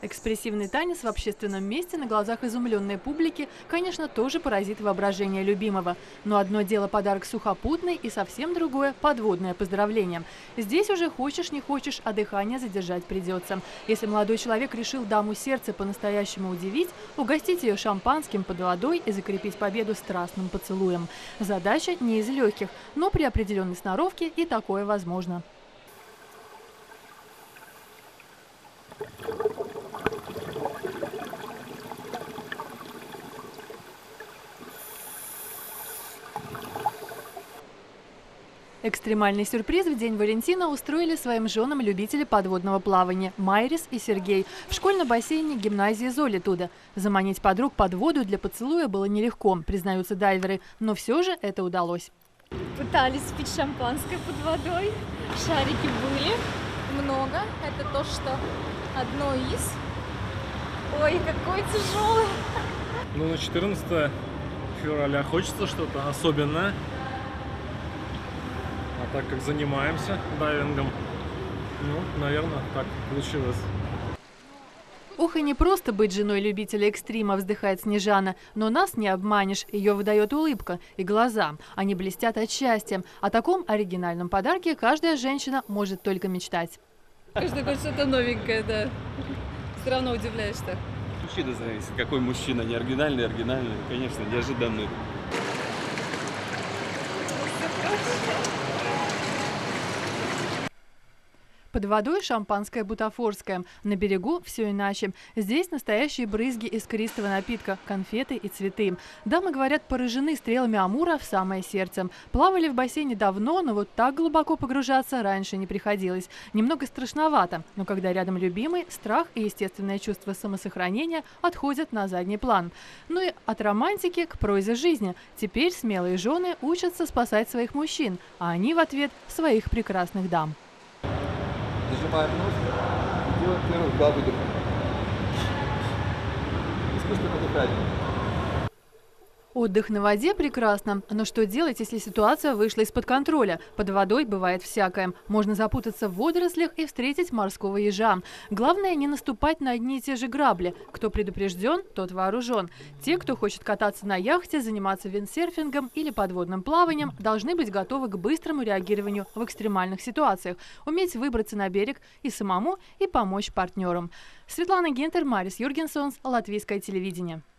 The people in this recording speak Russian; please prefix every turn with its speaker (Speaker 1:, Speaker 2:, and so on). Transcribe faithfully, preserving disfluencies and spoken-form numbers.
Speaker 1: Экспрессивный танец в общественном месте на глазах изумленной публики, конечно, тоже поразит воображение любимого. Но одно дело подарок сухопутный и совсем другое – подводное поздравление. Здесь уже хочешь не хочешь, а дыхание задержать придется. Если молодой человек решил даму сердца по-настоящему удивить, угостить ее шампанским под водой и закрепить победу страстным поцелуем. Задача не из легких, но при определенной сноровке и такое возможно. Экстремальный сюрприз в День Валентина устроили своим женам любители подводного плавания Майрис и Сергей в школьном бассейне гимназии Золитуда. Заманить подруг под воду для поцелуя было нелегко, признаются дайверы, но все же это удалось.
Speaker 2: Пытались пить шампанское под водой, шарики были много, это то, что одно из. Ой, какой тяжелый.
Speaker 3: Ну, на четырнадцатое февраля хочется что-то особенное. А так как занимаемся дайвингом, ну, наверное, так получилось.
Speaker 1: Ох, и не просто быть женой любителя экстрима, вздыхает Снежана. Но нас не обманешь. Ее выдает улыбка и глаза. Они блестят от счастья. О таком оригинальном подарке каждая женщина может только мечтать.
Speaker 4: Каждый год что-то новенькое, да. Все равно удивляешься.
Speaker 5: Мужчина зависит. Какой мужчина? Не оригинальный, оригинальный. Конечно, неожиданный.
Speaker 1: Под водой шампанское бутафорское. На берегу все иначе. Здесь настоящие брызги искристого напитка, конфеты и цветы. Дамы, говорят, поражены стрелами Амура в самое сердце. Плавали в бассейне давно, но вот так глубоко погружаться раньше не приходилось. Немного страшновато, но когда рядом любимый, страх и естественное чувство самосохранения отходят на задний план. Ну и от романтики к прозе жизни. Теперь смелые жены учатся спасать своих мужчин, а они в ответ своих прекрасных дам.
Speaker 6: Зажимаем нос и делаем первых два выдоха. Искусственно дыхание.
Speaker 1: Отдых на воде прекрасно, но что делать, если ситуация вышла из-под контроля? Под водой бывает всякое. Можно запутаться в водорослях и встретить морского ежа. Главное не наступать на одни и те же грабли. Кто предупрежден, тот вооружен. Те, кто хочет кататься на яхте, заниматься виндсерфингом или подводным плаванием, должны быть готовы к быстрому реагированию в экстремальных ситуациях, уметь выбраться на берег и самому, и помочь партнерам. Светлана Гентер, Марис Юргенсонс, Латвийское телевидение.